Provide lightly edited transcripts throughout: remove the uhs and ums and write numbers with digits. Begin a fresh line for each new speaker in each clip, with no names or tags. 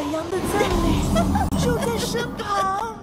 太阳的赠礼就在身旁。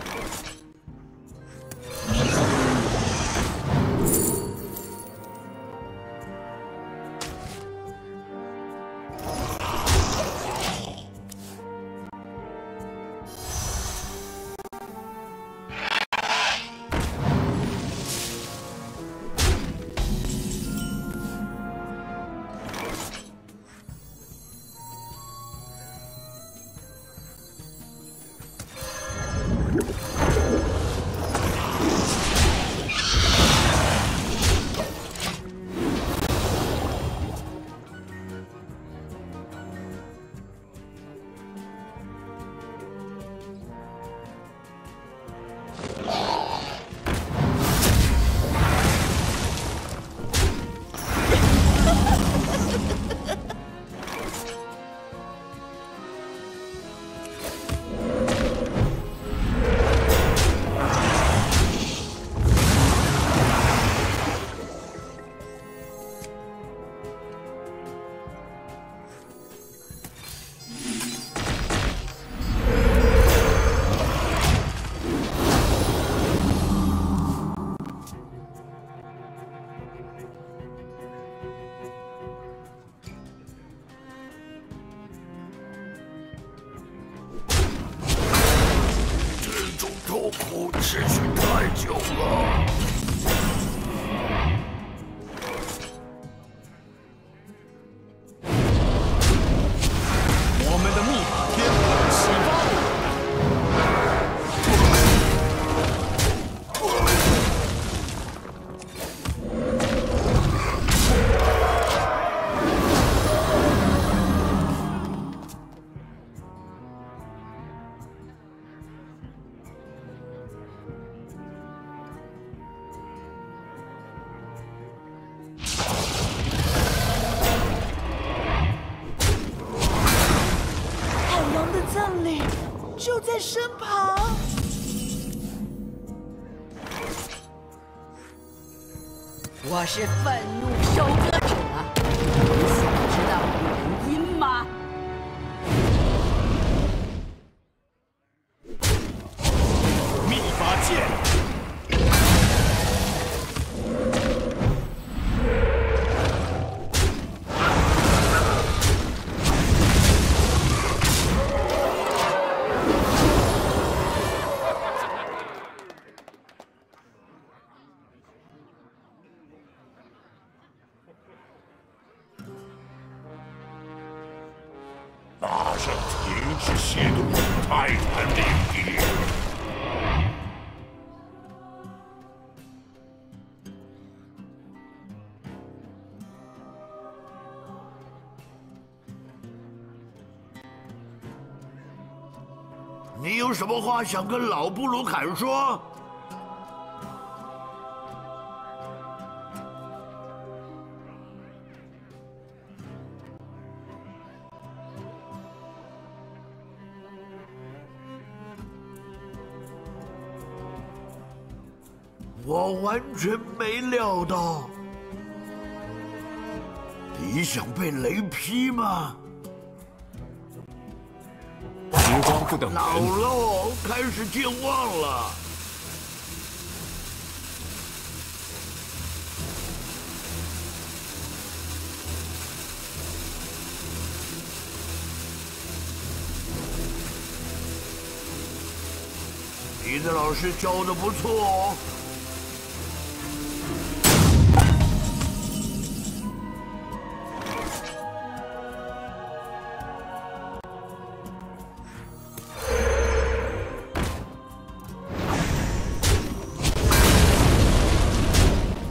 痛苦持续太久了。
我们的秘法天赋启发。
葬礼就在身旁。
我是愤怒收割者，你想知道原因吗？
秘法剑。
马上停止亵渎泰坦领地！你有什么话想跟老布鲁坎说？ 我完全没料到，你想被雷劈吗？
时光不等人，
老喽，开始健忘了。你的老师教的不错哦。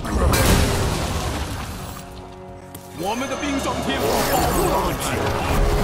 我们的冰霜天赋保护了我们。